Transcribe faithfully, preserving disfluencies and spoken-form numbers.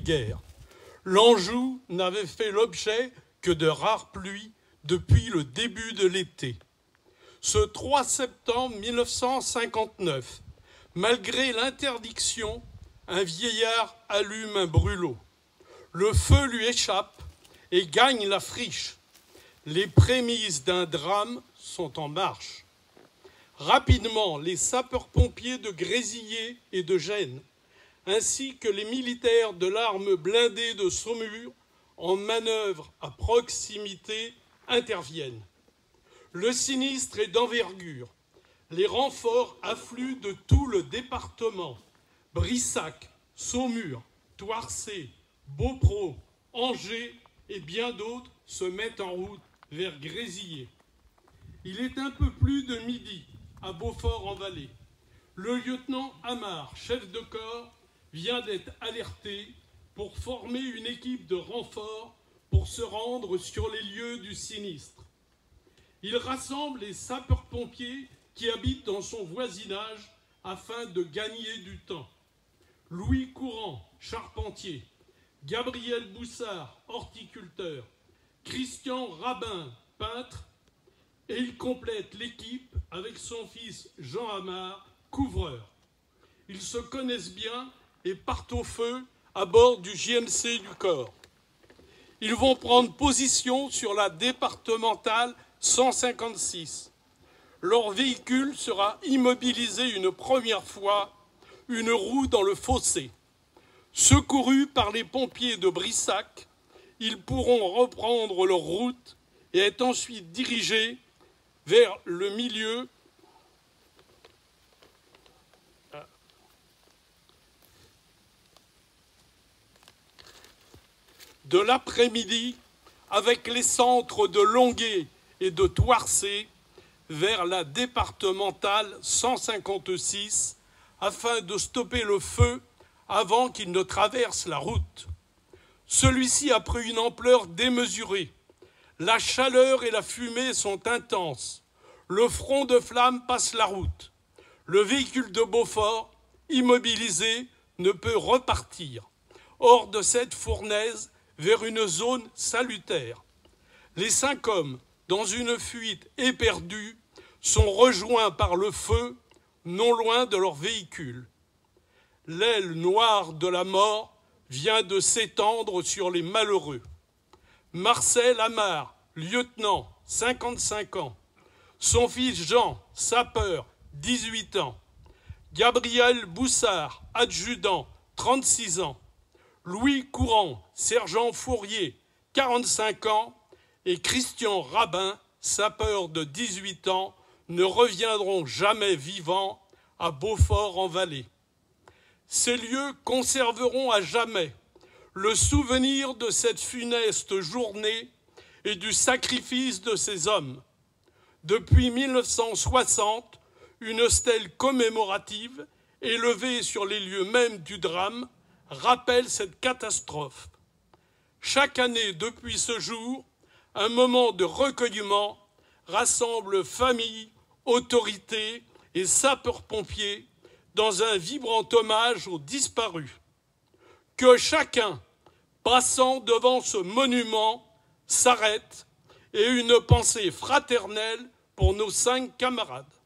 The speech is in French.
l'après-guerre. L'Anjou n'avait fait l'objet que de rares pluies depuis le début de l'été. Ce trois septembre mille neuf cent cinquante-neuf, malgré l'interdiction, un vieillard allume un brûlot. Le feu lui échappe et gagne la friche. Les prémices d'un drame sont en marche. Rapidement, les sapeurs-pompiers de Grésillé et de Gênes, ainsi que les militaires de l'arme blindée de Saumur, en manœuvre à proximité, interviennent. Le sinistre est d'envergure. Les renforts affluent de tout le département. Brissac, Saumur, Thouarcé, Beaupro, Angers et bien d'autres se mettent en route vers Grésillé. Il est un peu plus de midi à Beaufort-en-Vallée. Le lieutenant Amar, chef de corps, vient d'être alerté pour former une équipe de renfort pour se rendre sur les lieux du sinistre. Il rassemble les sapeurs-pompiers qui habitent dans son voisinage afin de gagner du temps. Louis Courant, charpentier, Gabriel Boussard, horticulteur, Christian Rabin, peintre, et il complète l'équipe avec son fils Jean Amar, couvreur. Ils se connaissent bien et partent au feu à bord du J M C du corps. Ils vont prendre position sur la départementale cent cinquante-six. Leur véhicule sera immobilisé une première fois, une roue dans le fossé. Secourus par les pompiers de Brissac, ils pourront reprendre leur route et être ensuite dirigés vers le milieu de l'après-midi avec les centres de Longué et de Thouarcé vers la départementale cent cinquante-six afin de stopper le feu avant qu'il ne traverse la route. Celui-ci a pris une ampleur démesurée. La chaleur et la fumée sont intenses. Le front de flamme passe la route. Le véhicule de Beaufort, immobilisé, ne peut repartir hors de cette fournaise vers une zone salutaire. Les cinq hommes, dans une fuite éperdue, sont rejoints par le feu non loin de leur véhicule. L'aile noire de la mort vient de s'étendre sur les malheureux. Marcel Amar, lieutenant, cinquante-cinq ans. Son fils Jean, sapeur, dix-huit ans. Gabriel Boussard, adjudant, trente-six ans. Louis Courant, sergent Fourier, quarante-cinq ans. Et Christian Rabin, sapeur de dix-huit ans, ne reviendront jamais vivants à Beaufort-en-Vallée. Ces lieux conserveront à jamais le souvenir de cette funeste journée et du sacrifice de ces hommes. Depuis mille neuf cent soixante, une stèle commémorative élevée sur les lieux mêmes du drame rappelle cette catastrophe. Chaque année depuis ce jour, un moment de recueillement rassemble familles, autorités et sapeurs-pompiers dans un vibrant hommage aux disparus. Que chacun, passant devant ce monument, s'arrête et une pensée fraternelle pour nos cinq camarades.